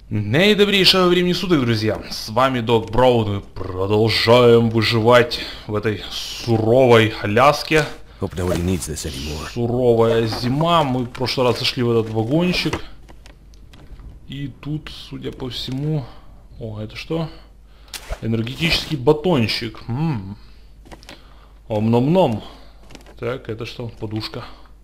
Наидобрейшего времени суток, друзья! С вами Док Браун. Мы продолжаем выживать в этой суровой Аляске. Суровая зима. Мы в прошлый раз зашли в этот вагончик. И тут, судя по всему... О, это что? Энергетический батончик. Ом-ном-ном. Так, это что? Подушка.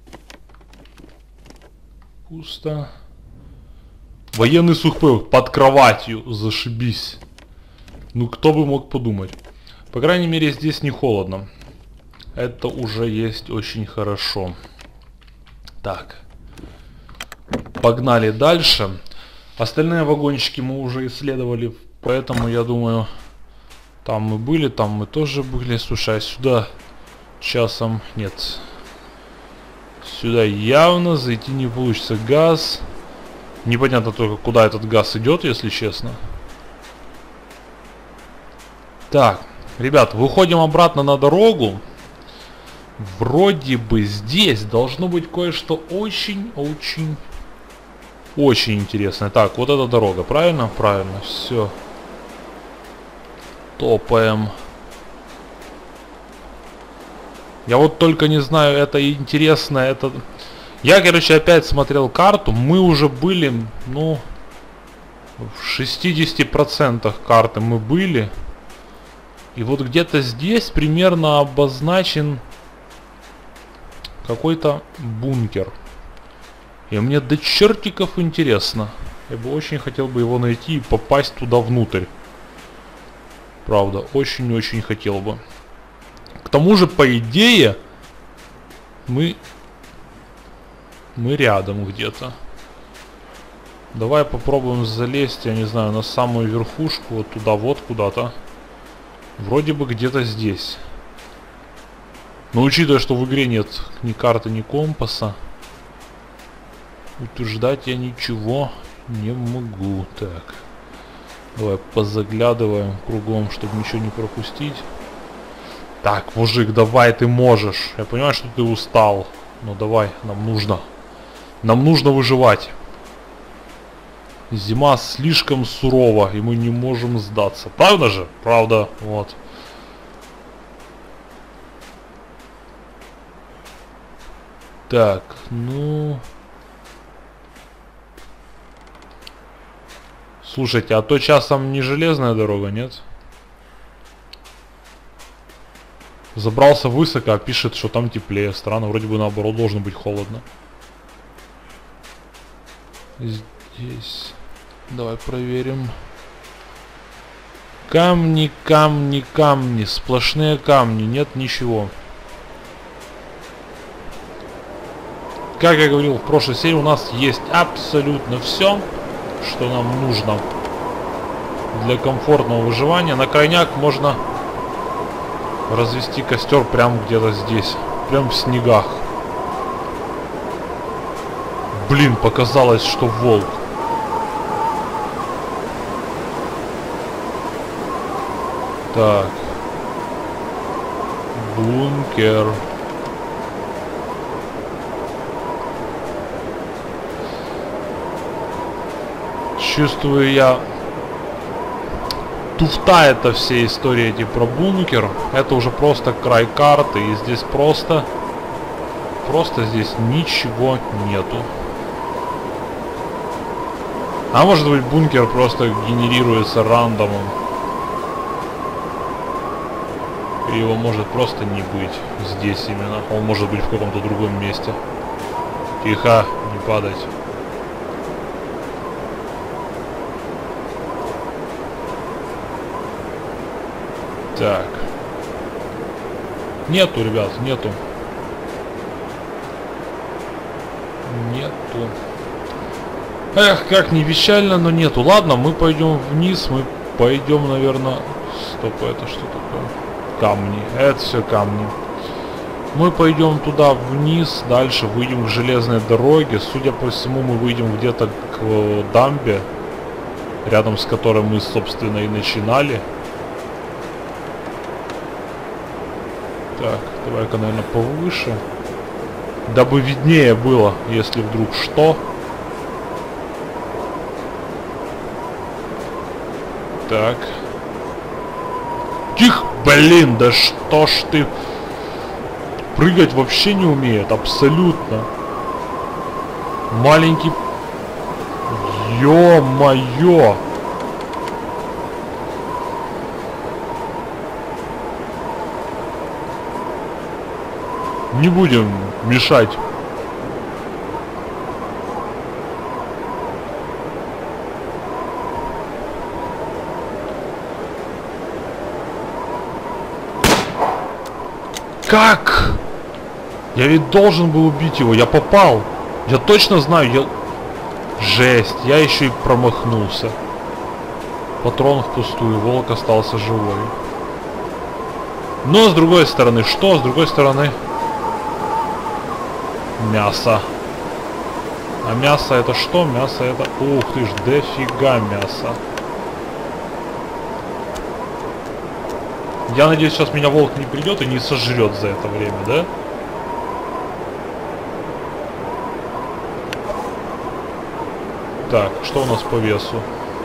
Пусто. Военный сухпай под кроватью, зашибись. Ну кто бы мог подумать. По крайней мере здесь не холодно. Это уже есть очень хорошо. Так. Погнали дальше. Остальные вагончики мы уже исследовали. Поэтому я думаю, там мы были, там мы тоже были. Слушай, а сюда часом нет. Сюда явно зайти не получится. Газ. Непонятно только, куда этот газ идет, если честно. Так, ребят, выходим обратно на дорогу. Вроде бы здесь должно быть кое-что очень интересное. Так, вот эта дорога, правильно? Правильно, все. Топаем. Я вот только не знаю, это интересно, это... Я, короче, опять смотрел карту. Мы уже были, ну, в 60% карты мы были. И вот где-то здесь примерно обозначен какой-то бункер. И мне до чертиков интересно. Я бы очень хотел бы его найти и попасть туда внутрь. Правда, очень-очень хотел бы. К тому же, по идее, мы рядом где-то. Давай попробуем залезть, я не знаю, на самую верхушку, вот туда, вот куда-то. Вроде бы где-то здесь. Но учитывая, что в игре нет ни карты, ни компаса, утверждать я ничего не могу. Так. Давай позаглядываем кругом, чтобы ничего не пропустить. Так, мужик, давай, ты можешь. Я понимаю, что ты устал. Но давай, нам нужно. Нам нужно выживать. Зима слишком сурова, и мы не можем сдаться. Правда же? Правда. Вот. Так, ну... Слушайте, а то часом не железная дорога, нет? Забрался высоко, а пишет, что там теплее. Странно, вроде бы наоборот должно быть холодно. Здесь. Давай проверим. Камни, камни, камни. Сплошные камни. Нет ничего. Как я говорил в прошлой серии, у нас есть абсолютно все, что нам нужно для комфортного выживания. На крайняк можно развести костер прямо где-то здесь. Прям в снегах. Блин, показалось, что волк. Так. Бункер. Чувствую я... Туфта это все истории эти про бункер. Это уже просто край карты. И здесь просто здесь ничего нету. А может быть бункер просто генерируется рандомом. И его может просто не быть здесь именно. Он может быть в каком-то другом месте. Тихо, не падать. Так. Нету, ребят, нету. Нету. Эх, как не печально, но нету. Ладно, мы пойдем вниз, мы пойдем, наверное... Стоп, это что такое? Камни. Это все камни. Мы пойдем туда вниз, дальше выйдем к железной дороге. Судя по всему, мы выйдем где-то к дамбе, рядом с которой мы, собственно, и начинали. Так, давай-ка, наверное, повыше. Дабы виднее было, если вдруг что. Так. Тихо! Блин, да что ж ты... Прыгать вообще не умеет, абсолютно. Маленький... Ё-моё! Не будем мешать. Как? Я ведь должен был убить его, я попал. Я точно знаю, я... Жесть, я еще и промахнулся. Патрон впустую, волк остался живой. Но с другой стороны, что? С другой стороны... Мясо. А мясо это что? Мясо это... Ух ты ж, дофига мяса. Я надеюсь, сейчас меня волк не придет и не сожрет за это время, да? Так, что у нас по весу?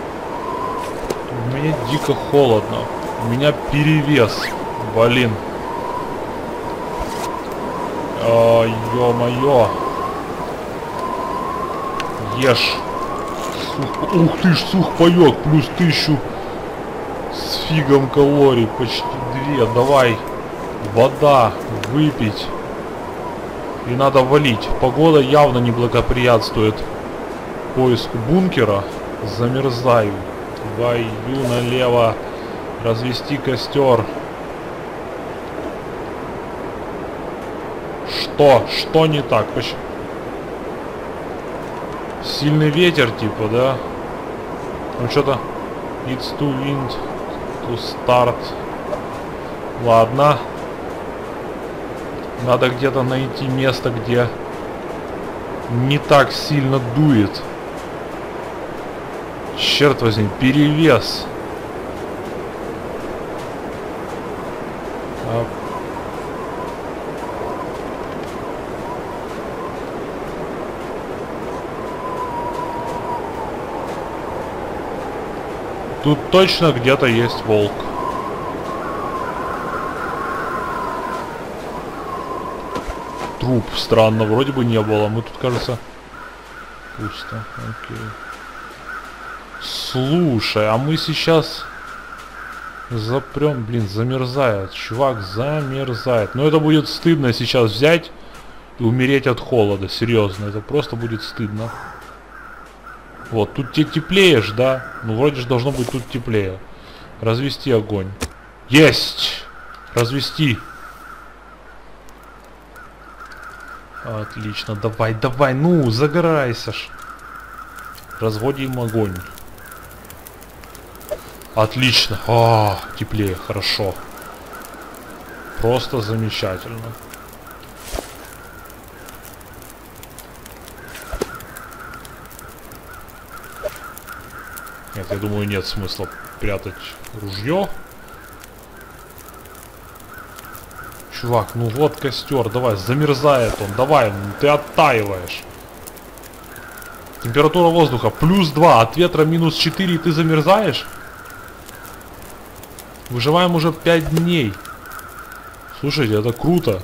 Мне дико холодно. У меня перевес. Блин. Ё-моё. Ешь. Ух ты ж, сухпайок. Плюс 1000 с фигом калорий. Почти 2. Давай. Вода. Выпить. И надо валить. Погода явно не благоприятствует поиску бункера. Замерзаю. Твою налево. Развести костер. Что не так? Сильный ветер, типа, да? Ну что-то... It's too wind to start. Ладно. Надо где-то найти место, где не так сильно дует. Черт возьми, перевес. Тут точно где-то есть волк. Труп, странно, вроде бы не было. Мы тут, кажется, пусто. Окей. Слушай, а мы сейчас запрем... Блин, замерзает. Чувак замерзает. Но это будет стыдно сейчас взять и умереть от холода. Серьезно, это просто будет стыдно. Вот, тут тебе теплее ж, да? Ну, вроде же должно быть тут теплее. Развести огонь. Есть! Развести. Отлично, давай, давай, ну, загорайся ж. Разводим огонь. Отлично. Теплее, хорошо. Просто замечательно. Нет, я думаю, нет смысла прятать ружье. Чувак, ну вот костер, давай, замерзает он, давай, ты оттаиваешь. Температура воздуха +2, от ветра -4, и ты замерзаешь? Выживаем уже 5 дней. Слушайте, это круто.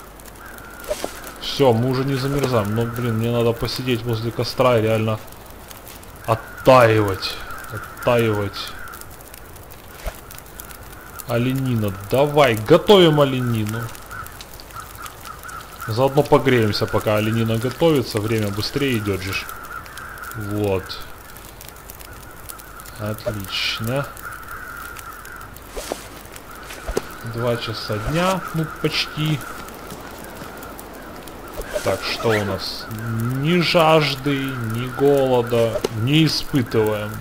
Все, мы уже не замерзаем. Но, блин, мне надо посидеть возле костра и реально оттаивать. Оттаивать. Оленина. Давай, готовим оленину. Заодно погреемся, пока оленина готовится. Время быстрее идет же. Вот. Отлично. 2 часа дня. Ну, почти. Так, что у нас? Ни жажды, ни голода не испытываем.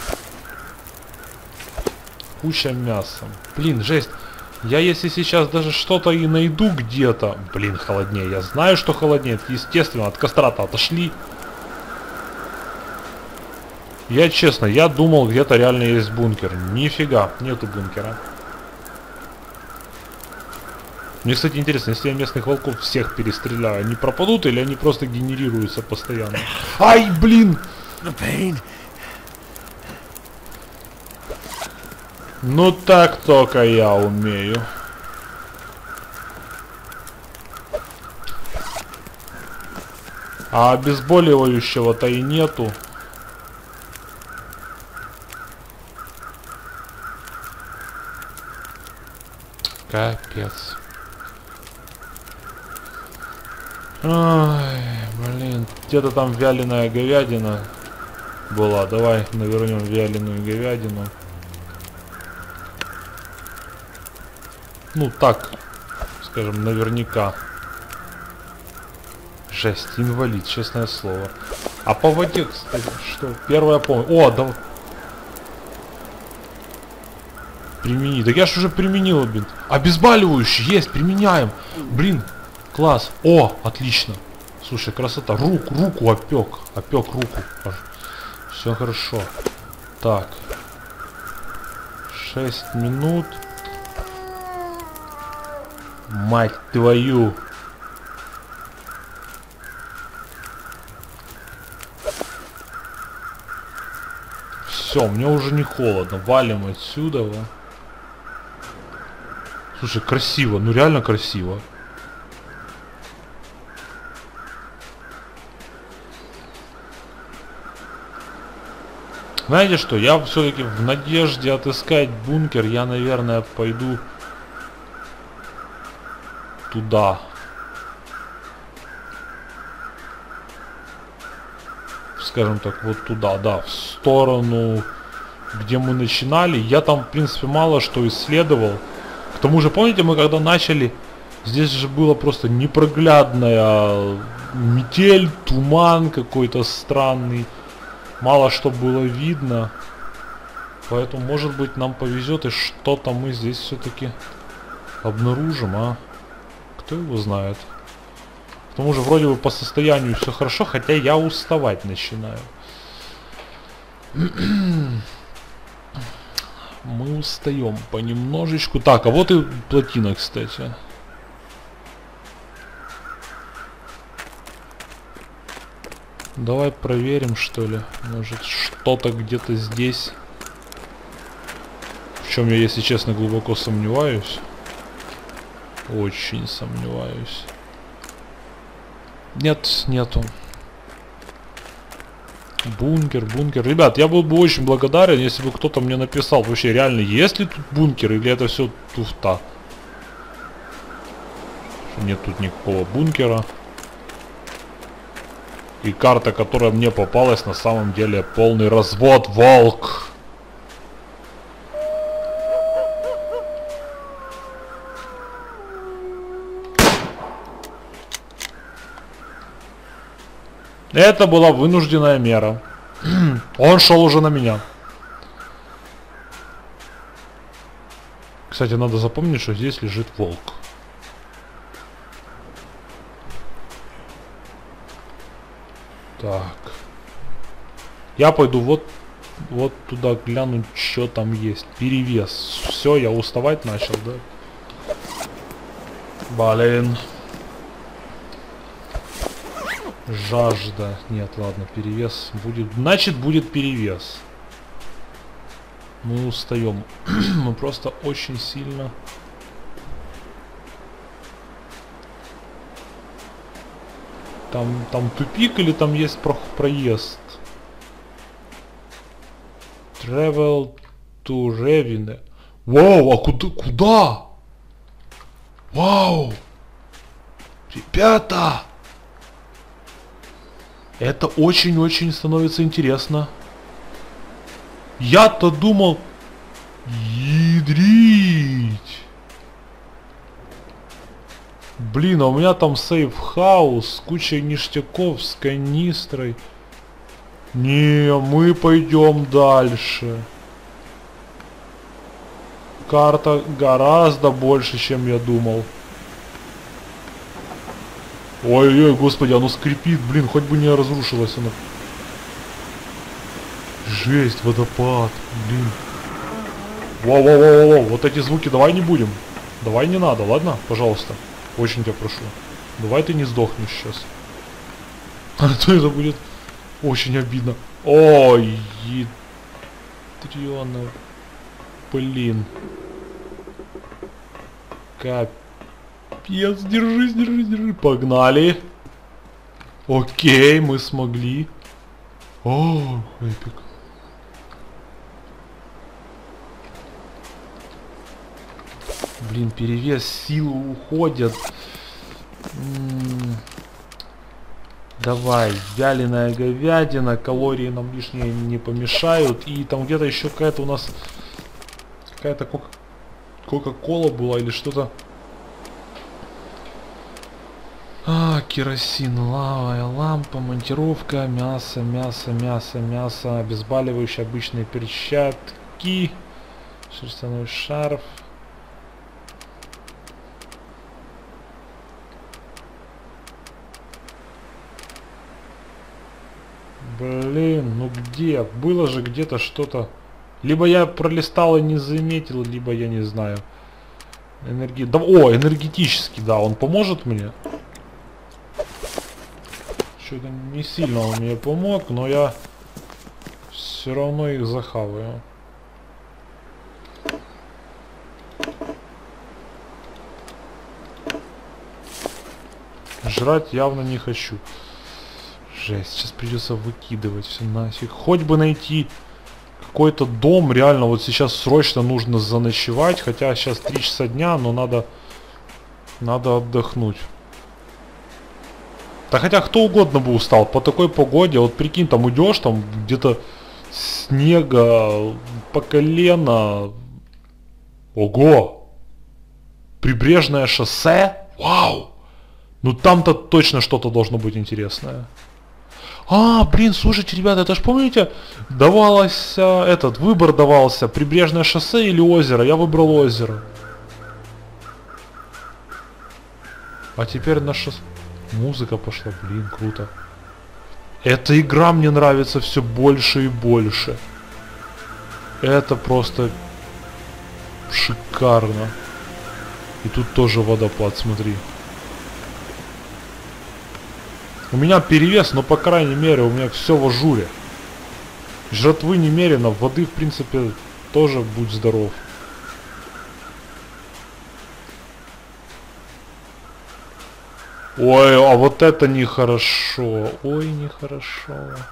Куча мяса. Блин, жесть. Я если сейчас даже что-то и найду где-то... Блин, холоднее. Я знаю, что холоднее. Естественно, от костра-то отошли. Я честно, я думал, где-то реально есть бункер. Нифига, нету бункера. Мне, кстати, интересно, если я местных волков всех перестреляю, они пропадут или они просто генерируются постоянно? Ай, блин! Ну так только я умею. А обезболивающего-то и нету. Капец. Ой, блин. Где-то там вяленая говядина была. Давай навернем вяленую говядину. Ну так, скажем, наверняка. Жесть, инвалид, честное слово. А по воде, кстати, что? Первая помощь. О, да. Примени. Так я ж уже применил, блин. Обезболивающий есть, применяем. Блин, класс. О, отлично. Слушай, красота. Руку опек. Опек руку. Все хорошо. Так. 6 минут. Мать твою. Все, мне уже не холодно. Валим отсюда. Слушай, красиво. Ну реально красиво. Знаете что? Я все-таки в надежде отыскать бункер, я, наверное, пойду туда. Скажем так, вот туда, да, в сторону, где мы начинали. Я там, в принципе, мало что исследовал. К тому же, помните, мы когда начали, здесь же было просто непроглядная метель, туман какой-то странный. Мало что было видно. Поэтому, может быть, нам повезет и что-то мы здесь все-таки обнаружим, а? Кто его знает? К тому же, вроде бы по состоянию все хорошо, хотя я уставать начинаю. Мы устаем понемножечку. Так, а вот и плотина, кстати. Давай проверим, что ли. Может, что-то где-то здесь. В чем я, если честно, глубоко сомневаюсь. Очень сомневаюсь. Нет, нету. Бункер. Ребят, я был бы очень благодарен, если бы кто-то мне написал, вообще реально, есть ли тут бункер, или это все туфта. Нет тут никакого бункера. И карта, которая мне попалась, на самом деле полный развод, волк. Это была вынужденная мера. Он шел уже на меня. Кстати, надо запомнить, что здесь лежит волк. Так. Я пойду вот туда гляну, что там есть. Перевес. Все, я уставать начал, да? Блин. Жажда. Нет, ладно, перевес будет. Значит, будет перевес. Мы устаем. Мы просто очень сильно... Там тупик или там есть проезд? Travel to Revine. Вау, а куда? Вау! Ребята! Это очень-очень становится интересно. Я-то думал... Ядрить! Блин, а у меня там сейф-хаус с кучей ништяков, с канистрой. Не, мы пойдем дальше. Карта гораздо больше, чем я думал. Ой-ой, господи, оно скрипит, блин, хоть бы не разрушилось оно. Жесть, водопад, блин. Воу-воу-воу-воу, вот эти звуки давай не будем. Давай не надо, ладно? Пожалуйста. Очень тебя прошу. Давай ты не сдохнешь сейчас. А то это будет очень обидно. Ой, ядрёно. Блин. Капец. Держись, держись, держись. Погнали. Окей, мы смогли. О, эпик. Блин, перевес, силы уходят. Давай, вяленая говядина, калории нам лишние не помешают. И там где-то еще какая-то у нас... Какая-то кока-кола была или что-то. Керосин, лавовая лампа, монтировка, мясо, мясо, мясо, мясо, обезболивающие, обычные перчатки, шерстяной шарф. Блин, ну где? Было же где-то что-то. Либо я пролистал и не заметил, либо я не знаю. Да, о, энергетический, да, он поможет мне? Что-то не сильно он мне помог, но я все равно их захаваю. Жрать явно не хочу. Жесть, сейчас придется выкидывать все нафиг. Хоть бы найти какой-то дом, реально вот сейчас срочно нужно заночевать. Хотя сейчас 3 часа дня, но надо отдохнуть. Да хотя кто угодно бы устал по такой погоде. Вот прикинь, там идешь, там где-то снега по колено. Ого! Прибрежное шоссе? Вау! Ну там-то точно что-то должно быть интересное. Блин, слушайте, ребята, это ж помните, давалось, этот выбор давался, прибрежное шоссе или озеро? Я выбрал озеро. А теперь на шоссе... Музыка пошла, блин, круто. Эта игра мне нравится все больше и больше. Это просто шикарно. И тут тоже водопад, смотри. У меня перевес, но по крайней мере у меня все в ажуре. Жратвы немерено, воды в принципе тоже будь здоров. Ой, а вот это нехорошо. Ой, нехорошо.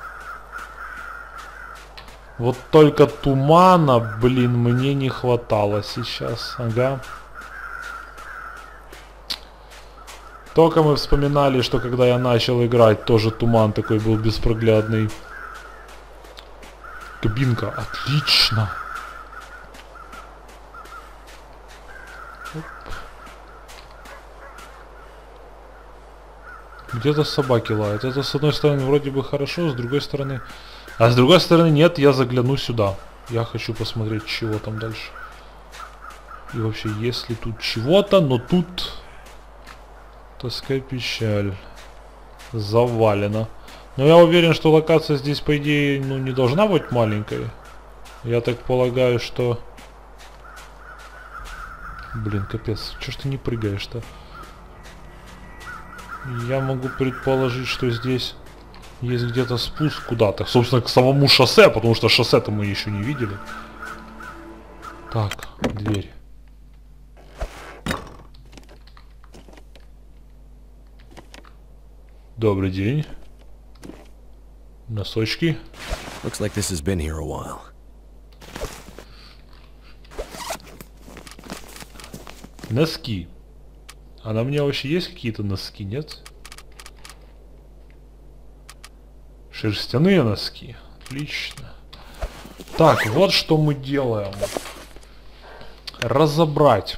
Вот только тумана, блин, мне не хватало сейчас. Ага. Только мы вспоминали, что когда я начал играть, тоже туман такой был беспроглядный. Кабинка, отлично. Где-то собаки лают. Это с одной стороны вроде бы хорошо, с другой стороны... А с другой стороны нет, я загляну сюда. Я хочу посмотреть, чего там дальше. И вообще, есть ли тут чего-то, но тут... Тоска и печаль. Завалено. Но я уверен, что локация здесь, по идее, ну, не должна быть маленькой. Я так полагаю, что... Блин, капец. Чё ж ты не прыгаешь-то? Я могу предположить, что здесь есть где-то спуск куда-то. Собственно, к самому шоссе, потому что шоссе-то мы еще не видели. Так, дверь. Добрый день. Носочки. Looks like this has been here a while. Носки. А на мне вообще есть какие-то носки, нет? Шерстяные носки. Отлично. Так, вот что мы делаем. Разобрать.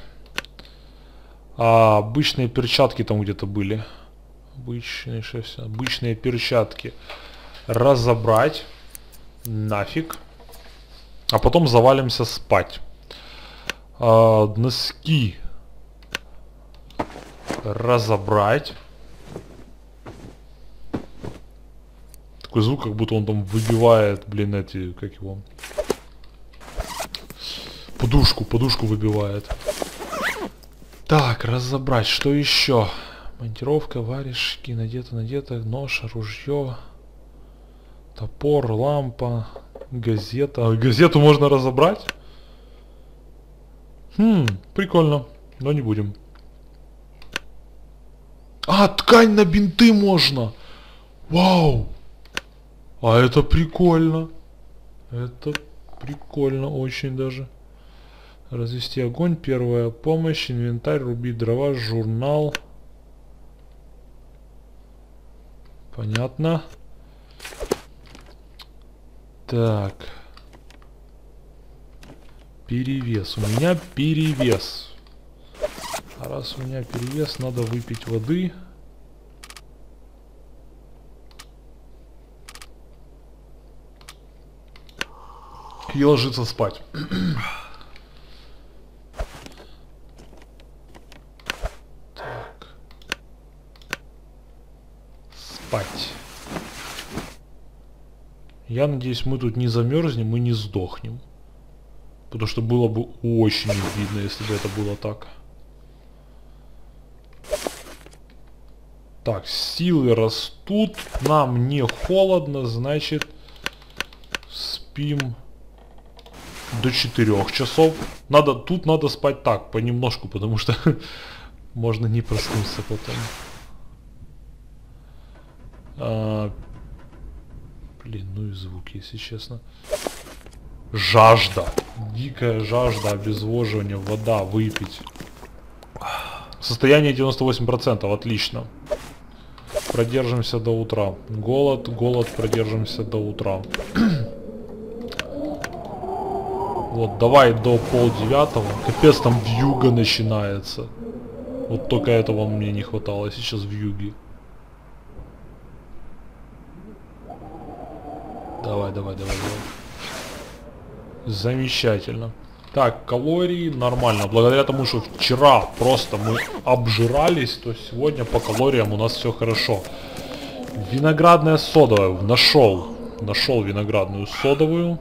Обычные перчатки там где-то были. Обычные перчатки. Разобрать. Нафиг. А потом завалимся спать. Носки. Разобрать. Такой звук, как будто он там выбивает, блин, эти, как его... Подушку выбивает. Так, разобрать, что еще? Монтировка, варежки, надето, нож, ружье, топор, лампа, газета. Газету можно разобрать? Прикольно. Но не будем. А, ткань на бинты можно! Вау! А это прикольно. Это прикольно очень даже. Развести огонь, первая помощь, инвентарь, рубить дрова, журнал. Понятно. Так. Перевес. У меня перевес. А раз у меня перевес, надо выпить воды. И ложиться спать. Так. Спать. Я надеюсь, мы тут не замерзнем и не сдохнем. Потому что было бы очень обидно, если бы это было так. Так, силы растут. Нам не холодно, значит, спим до 4 часов. Тут надо спать так, понемножку, потому что можно не проснуться потом. Блин, ну и звуки, если честно. Жажда. Дикая жажда, обезвоживание, вода, выпить. Состояние 98%, отлично. Продержимся до утра. Голод, продержимся до утра. Вот, давай до 8:30. Капец, там вьюга начинается. Вот только этого мне не хватало сейчас вьюги. Давай. Замечательно. Так, калории нормально. Благодаря тому, что вчера просто мы обжирались, то сегодня по калориям у нас все хорошо. Виноградная содовая. Нашел виноградную содовую.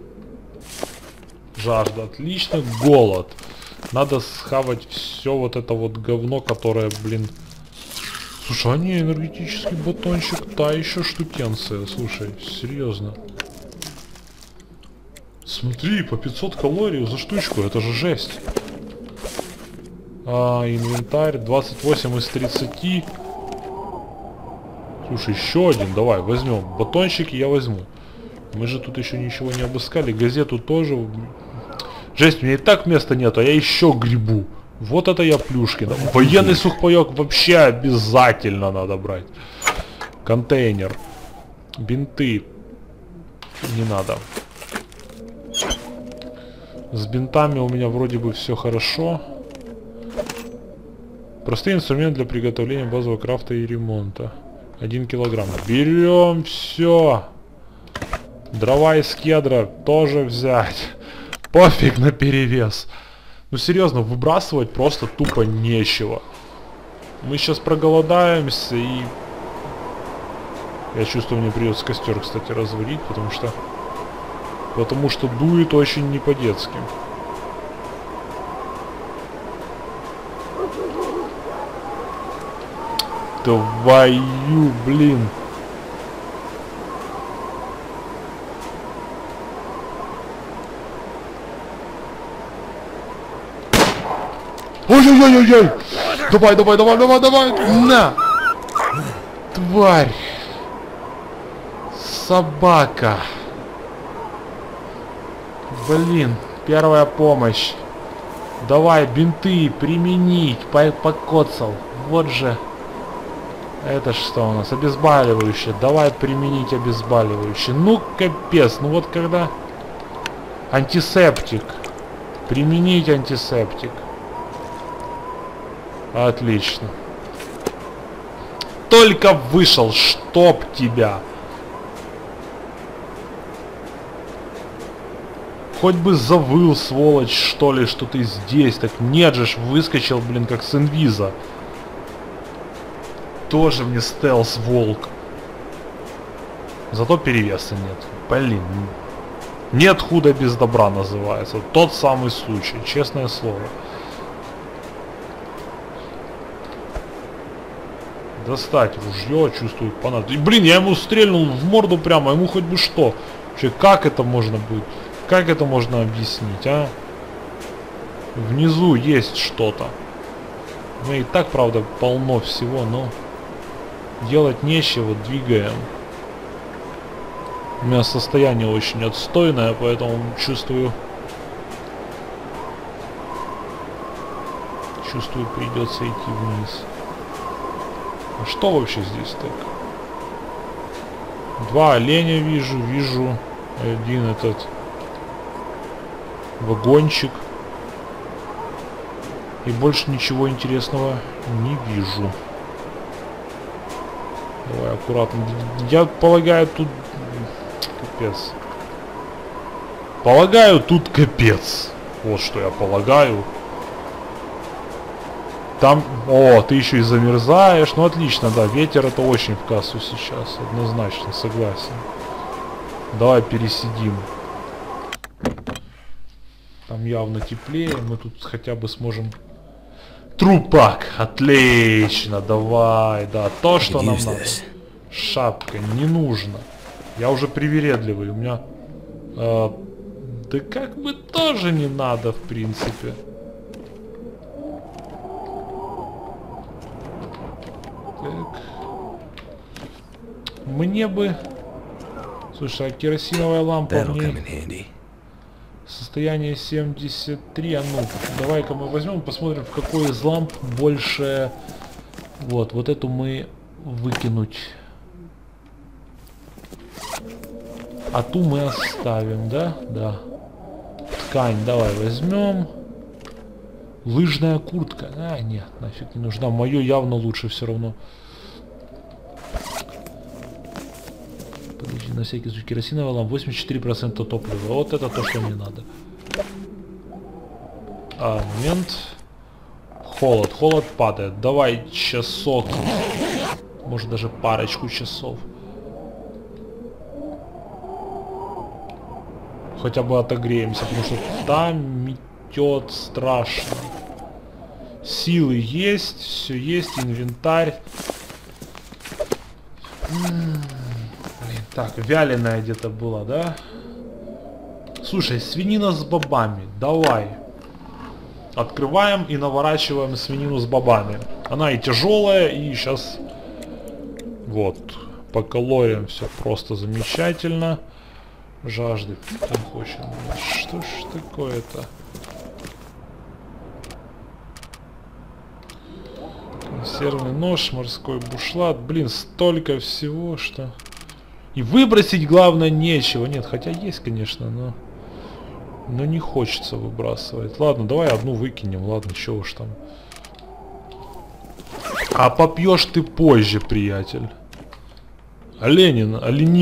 Жажда, отлично. Голод. Надо схавать все вот это вот говно, которое, блин... Слушай, а не, энергетический батончик, та еще штукенция. Слушай, серьезно. Смотри, по 500 калорий за штучку, это же жесть. Инвентарь, 28 из 30. Слушай, еще один, давай, возьмем. Батончики я возьму. Мы же тут еще ничего не обыскали. Газету тоже. Жесть, у меня и так места нету, а я еще грибу. Вот это я Плюшкин. Военный сухпайок вообще обязательно надо брать. Контейнер. Бинты. Не надо. С бинтами у меня вроде бы все хорошо. Простой инструмент для приготовления базового крафта и ремонта. 1 килограмм. Берем все. Дрова из кедра тоже взять. Пофиг на перевес. Ну серьезно, выбрасывать просто тупо нечего. Мы сейчас проголодаемся и... Я чувствую, мне придется костер, кстати, разварить, потому что дует очень не по-детски. Твою, блин. Ой-ой-ой-ой-ой! Давай! На! Тварь! Собака! Блин, первая помощь. Давай, бинты применить. Покоцал. Вот же. Это что у нас? Обезболивающее. Давай применить обезболивающее. Ну, капец. Ну вот когда... Антисептик. Применить антисептик. Отлично. Только вышел, чтоб тебя. Хоть бы завыл, сволочь, что ли, что ты здесь. Так нет же ж, выскочил, блин, как с инвиза. Тоже мне стелс-волк. Зато перевеса нет. Блин. Нет худа без добра называется. Тот самый случай, честное слово. Достать ружье, чувствую, понадобится. Блин, я ему стрельнул в морду прямо, ему хоть бы что. Вообще, как это можно будет? Как это можно объяснить, а? Внизу есть что-то. Ну и так, правда, полно всего, но делать нечего, двигаем. У меня состояние очень отстойное, поэтому чувствую, придется идти вниз. А что вообще здесь так? Два оленя вижу один этот вагончик. И больше ничего интересного не вижу. Давай аккуратно. Я полагаю, тут капец. Полагаю, тут капец. Вот что я полагаю. Там... О, ты еще и замерзаешь. Ну, отлично, да. Ветер это очень в кассу сейчас. Однозначно, согласен. Давай пересидим. Там явно теплее. Мы тут хотя бы сможем... Трупак! Отлично! Давай, да. То, что нам надо. Шапка. Не нужно. Я уже привередливый. У меня... да как бы тоже не надо, в принципе. Так. Мне бы... Слушай, а керосиновая лампа мне... Состояние 73. А ну, давай-ка мы возьмем, посмотрим, в какой из ламп больше... Вот эту мы выкинуть. А ту мы оставим, да? Да. Ткань давай возьмем. Лыжная куртка. А, нет, нафиг не нужна. Мое явно лучше все равно. Подожди, на всякий случай. Керосиновая лампа. 84% топлива. Вот это то, что мне надо. Момент. Холод. Холод падает. Давай часок. Может даже парочку часов. Хотя бы отогреемся, потому что там метет страшно. Силы есть, все есть, инвентарь. Блин, так, вяленая где-то была, да? Слушай, свинина с бобами, давай. Открываем и наворачиваем свинину с бобами. Она и тяжелая, и сейчас... Вот, по калориям все просто замечательно. Жажды там хочет. Что ж такое-то? Консервный нож, морской бушлат. Блин, столько всего, что... И выбросить, главное, нечего. Нет, хотя есть, конечно, но не хочется выбрасывать. Ладно, давай одну выкинем. Ладно, чего уж там. А попьешь ты позже, приятель. Оленина.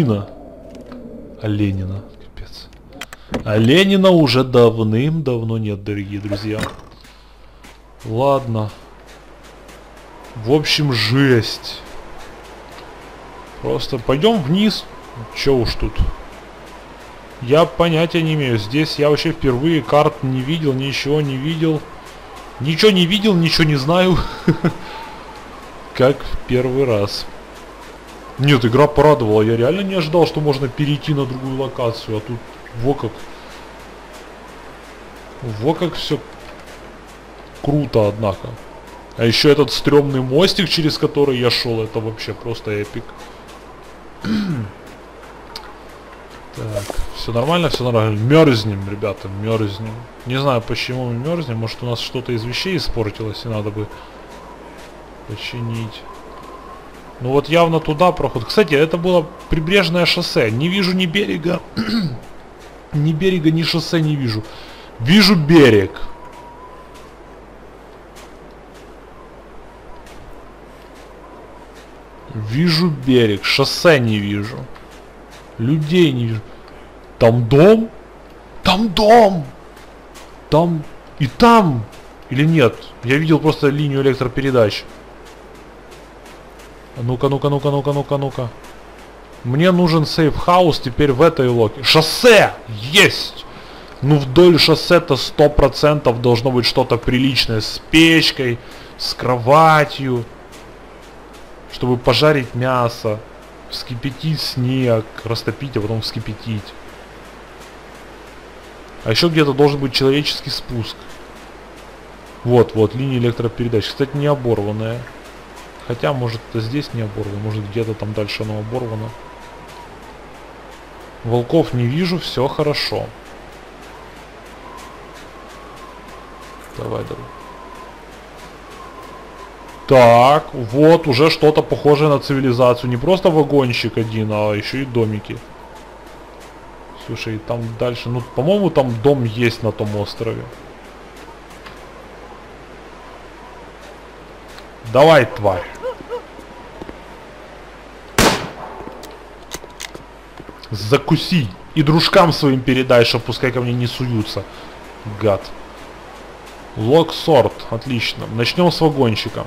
Ленина, капец. А Ленина уже давным-давно нет, дорогие друзья. Ладно. В общем, жесть. Просто пойдем вниз. Че уж тут. Я понятия не имею. Здесь я вообще впервые карт не видел, ничего не видел. Ничего не видел, ничего не знаю. Как в первый раз. Нет, игра порадовала. Я реально не ожидал, что можно перейти на другую локацию. А тут во как. Во как все круто, однако. А еще этот стрёмный мостик, через который я шел, это вообще просто эпик. Так, все нормально, все нормально. Мерзнем, ребята, мерзнем. Не знаю, почему мы мерзнем. Может, у нас что-то из вещей испортилось, и надо бы починить. Ну вот явно туда проход. Кстати, это было прибрежное шоссе. Не вижу ни берега. Ни берега, ни шоссе не вижу. Вижу берег. Вижу берег. Шоссе не вижу. Людей не вижу. Там дом? Там дом! Там... И там... Или нет? Я видел просто линию электропередач. Ну-ка, ну-ка, ну-ка, ну-ка, ну-ка, ну-ка. Мне нужен сейф-хаус теперь в этой локе. Шоссе! Есть! Ну вдоль шоссе-то 100% должно быть что-то приличное. С печкой, с кроватью. Чтобы пожарить мясо. Вскипятить снег. Растопить, а потом вскипятить. А еще где-то должен быть человеческий спуск. Вот, вот, линия электропередач. Кстати, не оборванная. Хотя, может, это здесь не оборвано. Может, где-то там дальше оно оборвано. Волков не вижу, все хорошо. Давай, давай. Так, вот, уже что-то похожее на цивилизацию. Не просто вагончик один, а еще и домики. Слушай, там дальше, ну, по-моему, там дом есть на том острове. Давай, тварь. Закуси. И дружкам своим передай, что пускай ко мне не суются. Гад. Локсорт. Отлично. Начнем с вагончика.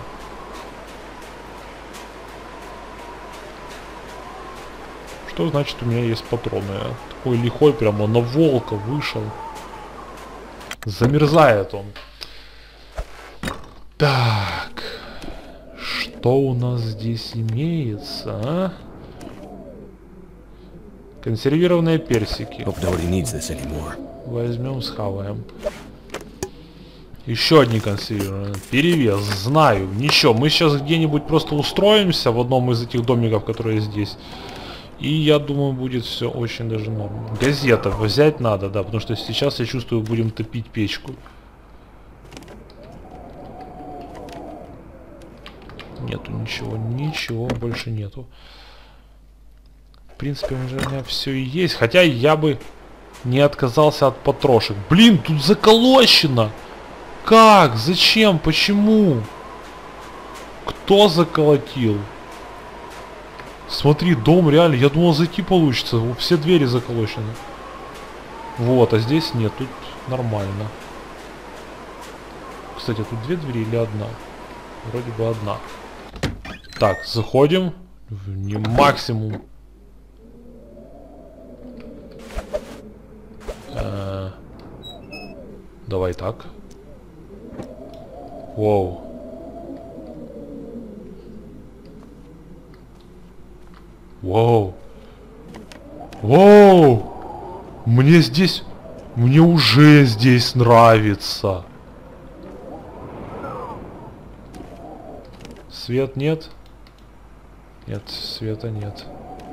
Что значит у меня есть патроны? Такой лихой прямо на волка вышел. Замерзает он. Так. Что у нас здесь имеется, а? Консервированные персики. Возьмем, схаваем. Еще одни консервированные. Перевес, знаю. Ничего, мы сейчас где-нибудь просто устроимся в одном из этих домиков, которые здесь. И я думаю, будет все очень даже норм. Газета взять надо, да, потому что сейчас, я чувствую, будем топить печку. Нету ничего, ничего больше нету. В принципе, у меня все и есть. Хотя я бы не отказался от потрошек. Блин, тут заколочено! Как? Зачем? Почему? Кто заколотил? Смотри, дом реально. Я думал, зайти получится. Все двери заколочены. Вот, а здесь нет. Тут нормально. Кстати, тут две двери или одна? Вроде бы одна. Так, заходим. Не максимум. Давай так. Воу. Воу. Воу. Мне здесь... Мне уже здесь нравится. Свет нет? Нет, света нет.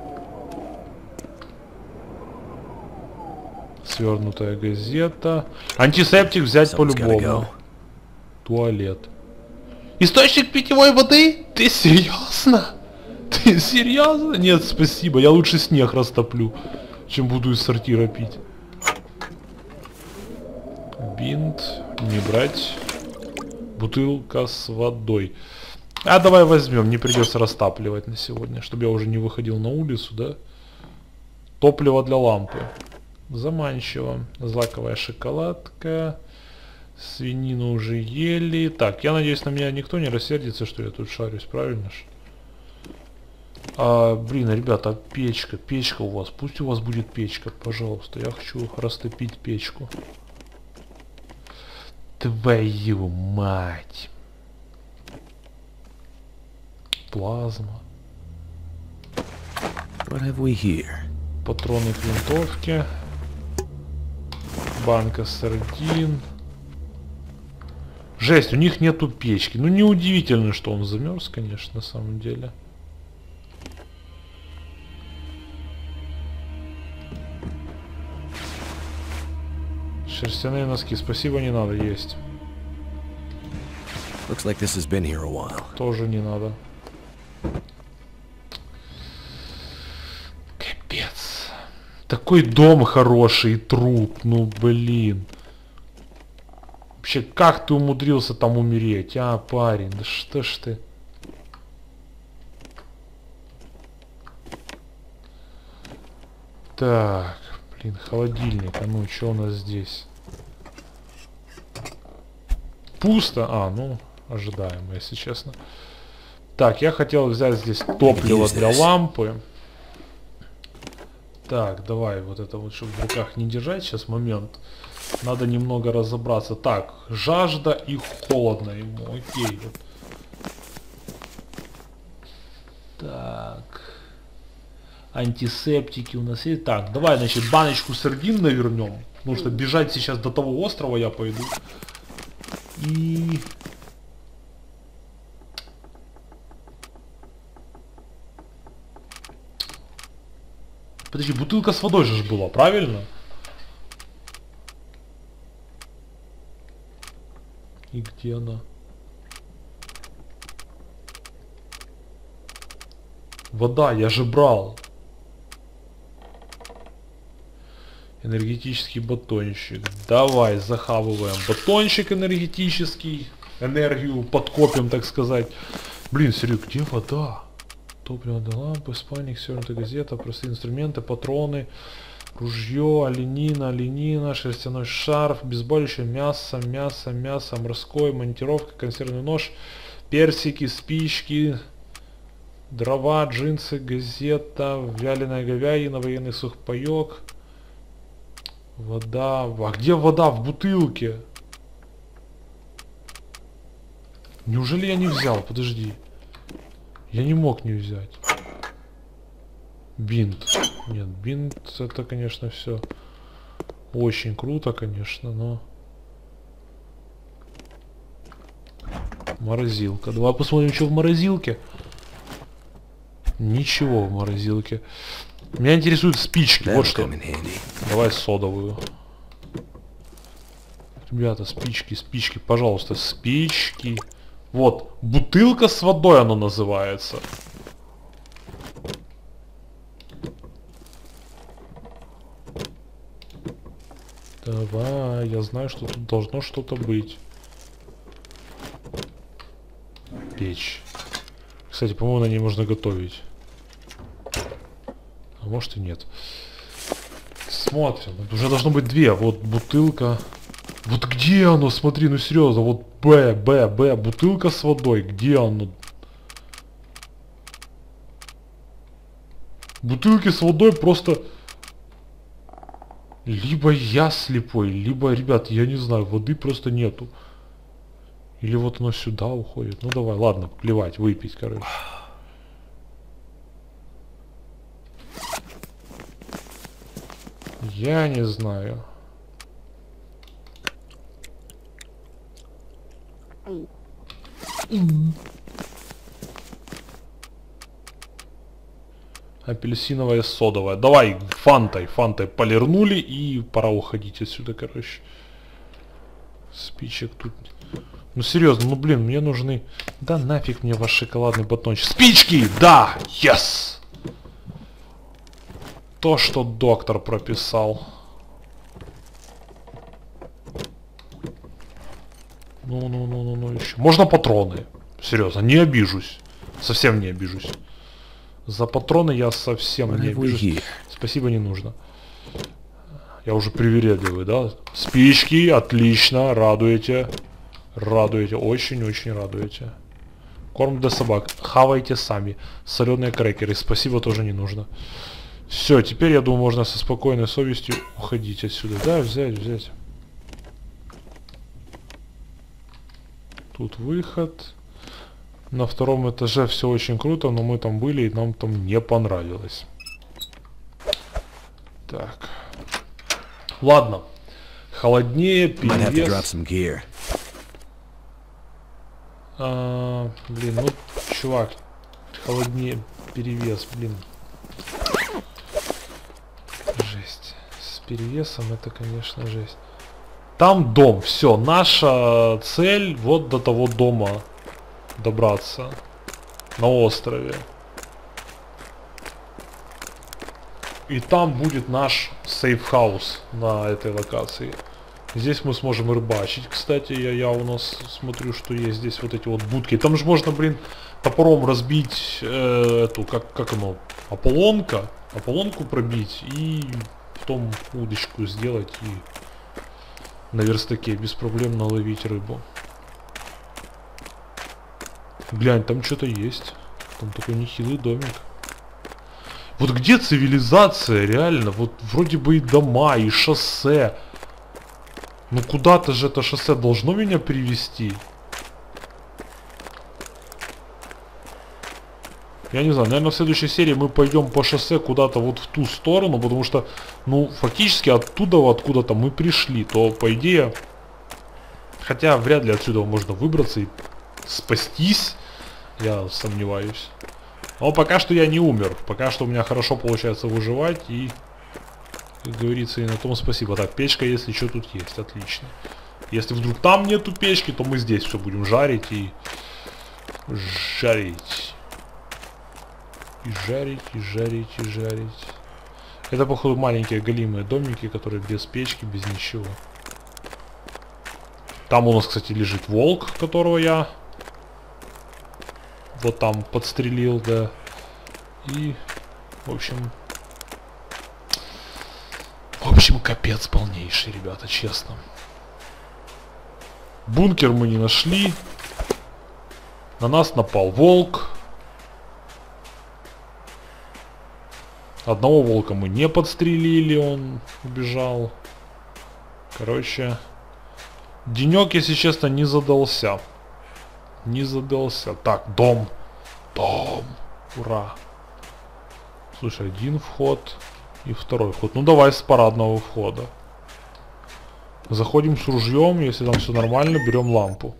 Свернутая газета. Антисептик взять по-любому. Туалет. Источник питьевой воды? Ты серьезно? Ты серьезно? Нет, спасибо. Я лучше снег растоплю, чем буду из сортира пить. Бинт. Не брать. Бутылка с водой. А давай возьмем. Не придется растапливать на сегодня, чтобы я уже не выходил на улицу, да? Топливо для лампы. Заманчиво. Злаковая шоколадка. Свинину уже ели. Так, я надеюсь, на меня никто не рассердится, что я тут шарюсь, правильно ж? Блин, ребята, печка. Печка у вас. Пусть у вас будет печка, пожалуйста. Я хочу растопить печку. Твою мать. Плазма. What have we here? Патроны к винтовке. Банка сардин. Жесть, у них нету печки. Ну, неудивительно, что он замерз, конечно, на самом деле. Шерстяные носки. Спасибо, не надо есть. Looks like this has been here a while. Тоже не надо. Капец. Такой дом хороший, труп. Ну, блин. Вообще, как ты умудрился там умереть, а, парень? Да что ж ты? Так, блин, холодильник. А ну, что у нас здесь? Пусто? А, ну, ожидаемо, если честно. Так, я хотел взять здесь топливо для лампы. Так, давай вот это вот, чтобы в руках не держать. Сейчас момент. Надо немного разобраться. Так, жажда и холодно ему. Окей. Так. Антисептики у нас есть. Так, давай, значит, баночку сардин навернем. Потому что бежать сейчас до того острова я пойду. и... Подожди, бутылка с водой же была, правильно? И где она? Вода, я же брал. Энергетический батончик. Давай, захавываем батончик энергетический. Энергию подкопим, так сказать. Блин, Серег, где вода? Топливные лампы, спальник, свернутая газета, простые инструменты, патроны, ружье, оленина, шерстяной шарф, обезболивающее, мясо, морской, монтировка, консервный нож, персики, спички, дрова, джинсы, газета, вяленая говядина, военный сухпайок, вода. А где вода в бутылке? Неужели я не взял? Подожди. Я не мог не взять. Бинт. Нет, бинт это, конечно, все очень круто, конечно, но... Морозилка. Давай посмотрим, что в морозилке. Ничего в морозилке. Меня интересуют спички. Вот что. Давай содовую. Ребята, спички, пожалуйста, спички. Вот, бутылка с водой оно называется. Давай, я знаю, что тут должно что-то быть. Печь. Кстати, по-моему, на ней можно готовить. А может и нет. Смотрим. Уже должно быть две. Вот бутылка. Вот где оно? Смотри, ну серьезно. Вот Б. Бутылка с водой. Где оно? Бутылки с водой просто... Либо я слепой, либо, ребят, я не знаю, воды просто нету. Или вот оно сюда уходит. Ну давай, ладно, плевать, выпить, короче. Я не знаю. Апельсиновая, содовая. Давай, фантой полирнули и пора уходить отсюда, короче. Спичек тут... Ну серьезно, ну блин, мне нужны... Да нафиг мне ваш шоколадный батончик. Спички! Да! Yes! То, что доктор прописал. Ну, еще. Можно патроны. Серьезно, не обижусь. Совсем не обижусь. За патроны я совсем не обижусь. Спасибо, не нужно. Я уже привередливый, да? Спички, отлично, радуете. Радуете, очень-очень радуете. Корм для собак. Хавайте сами. Соленые крекеры. Спасибо, тоже не нужно. Все, теперь, я думаю, можно со спокойной совестью уходить отсюда. Да, взять. Тут выход. На втором этаже все очень круто, но мы там были, и нам там не понравилось. Так. Ладно. Холоднее, перевес. Блин, ну, чувак. Холоднее, перевес, блин. Жесть. С перевесом это, конечно, жесть. Там дом, все. Наша цель вот до того дома добраться. На острове. И там будет наш сейф-хаус на этой локации. Здесь мы сможем рыбачить. Кстати, я у нас смотрю, что есть здесь вот эти вот будки. Там же можно, блин, топором разбить эту, как оно, ополонку пробить и потом удочку сделать и на верстаке без проблем наловить рыбу. Глянь, там что-то есть. Там такой нехилый домик. Вот где цивилизация, реально? Вот вроде бы и дома, и шоссе. Ну куда-то же это шоссе должно меня привести. Я не знаю, наверное, в следующей серии мы пойдем по шоссе куда-то вот в ту сторону, потому что, ну, фактически оттуда, откуда-то мы пришли, то, по идее, Хотя вряд ли отсюда можно выбраться и спастись. Я сомневаюсь. Но пока что я не умер. Пока что у меня хорошо получается выживать. И, как говорится, и на том спасибо. Так, печка, если что, тут есть. Отлично. Если вдруг там нету печки, то мы здесь все будем жарить и... Жарить. И жарить, и жарить, и жарить. Это, походу, маленькие голимые домики, которые без печки, без ничего. Там у нас, кстати, лежит волк, которого я вот там подстрелил, да. И, в общем, капец полнейший, ребята, честно. Бункер мы не нашли. На нас напал волк. Одного волка мы не подстрелили, он убежал. Короче, денек, если честно, не задался. Не задался. Так, дом. Дом. Ура. Слушай, один вход и второй вход. Ну давай с парадного входа. Заходим с ружьем, если там все нормально, берем лампу.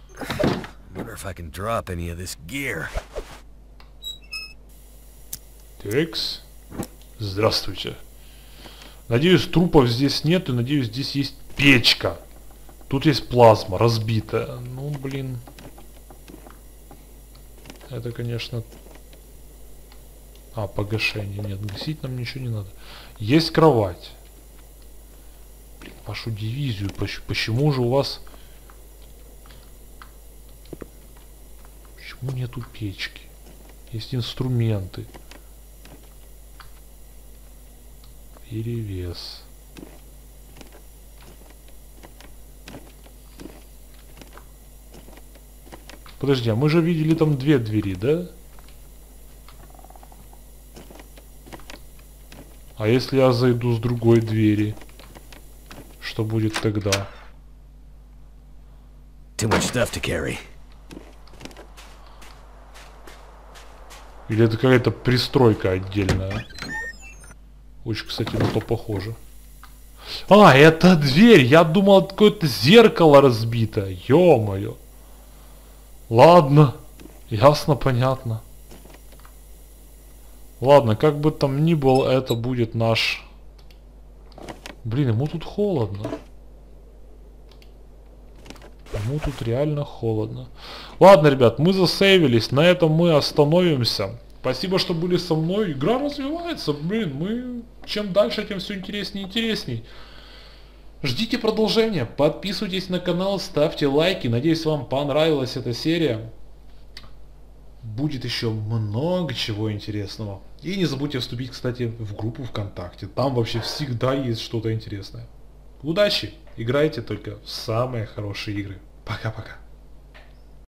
Текс. Здравствуйте. Надеюсь, трупов здесь нет, и надеюсь, здесь есть печка. Тут есть плазма разбитая. Ну, блин. Это, конечно... А, погашение. Нет, гасить нам ничего не надо. Есть кровать. Блин, вашу дивизию. Почему же у вас... Почему нету печки? Есть инструменты. Перевес. Подожди, а мы же видели там две двери, да? А если я зайду с другой двери? Что будет тогда? Too much stuff to carry. Или это какая-то пристройка отдельная? Очень, кстати, на то похоже. А, это дверь! Я думал, это какое-то зеркало разбито. Ё-моё. Ладно. Ясно, понятно. Ладно, как бы там ни было, это будет наш... Блин, ему тут холодно. Ему тут реально холодно. Ладно, ребят, мы засейвились. На этом мы остановимся. Спасибо, что были со мной. Игра развивается. Блин, мы... Чем дальше, тем все интереснее и интересней. Ждите продолжения. Подписывайтесь на канал, ставьте лайки. Надеюсь, вам понравилась эта серия. Будет еще много чего интересного. И не забудьте вступить, кстати, в группу ВКонтакте. Там вообще всегда есть что-то интересное. Удачи! Играйте только в самые хорошие игры. Пока-пока.